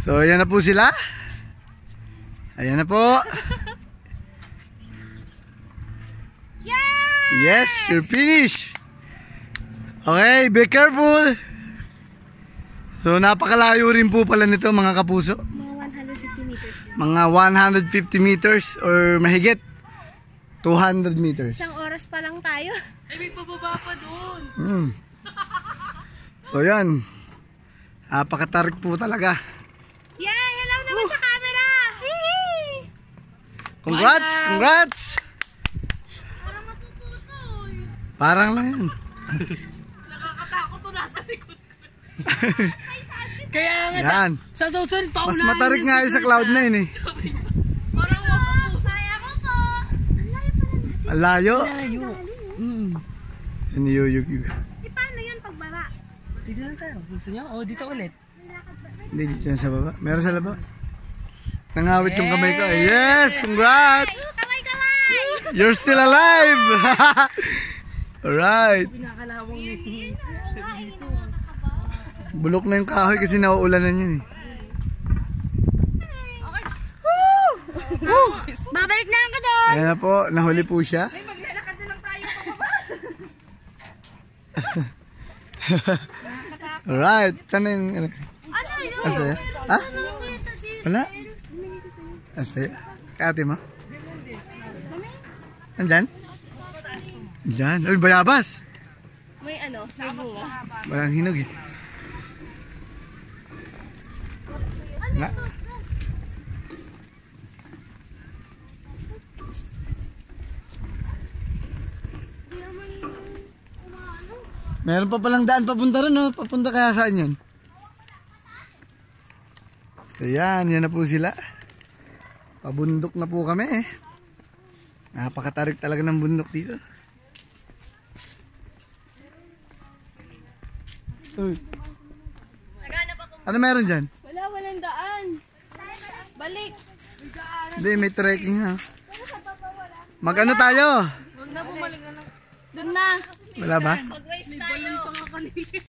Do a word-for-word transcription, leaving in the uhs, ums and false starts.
So, ayan na po sila. Ayan na po. Yes, you're finished. Okay, be careful. So, napakalayo rin po pala nito mga kapuso. Mga one hundred fifty meters. Mga one hundred fifty meters or mahigit two hundred meters. Isang oras pa lang tayo. Ay, may pababa pa doon. Hmm. So, yan. Napakatarik po talaga. Yay! Hello naman sa camera! Hihi! Congrats! Congrats! Parang matututoy. Parang lang yan. Nakakatakot to nasa likod ko. Kaya nga, Yan. sa susunod pa Mas matarik nga yung sa cloud na yun eh. Parang wako. Kaya ko to. Ang layo pala natin. Ang layo. Layo. Mm. Niyuyug-yug. Eh, paano yun pagbaba? Dito lang tayo. Gusto nyo? O, dito ulit. Hindi, dito yan sa baba. Meron sa baba. Nangawit yung kamay ko. Yes! Congrats! Kamay-kamay! You're still alive! Alright. Pinakalawang ni. Bulok na yung kahoy kasi nauulanan yun eh. Babalik na lang ka doon! Ayan na po, nahuli po siya. Ay, maglalakad na lang tayo pababa. Alright. Saan na yung... Ano Ano yun? Asaya? Ha? Wala? Asaya? Kate mo? Andyan? Andyan. Ay, bayabas! May ano, may bunga. Walang hinog eh. Wala. Meron pa palang daan papunta rin, no? Papunta kaya saan yun? So yan, yan na po sila. Pabundok na po kami eh. Napakatarik talaga ng bundok dito. Uy. Ano meron dyan? Wala, walang daan. Balik. Hindi, may trekking ha. Mag-ano tayo? Huwag na bumalik na lang. Doon na. Wala ba? Mag-waste tayo.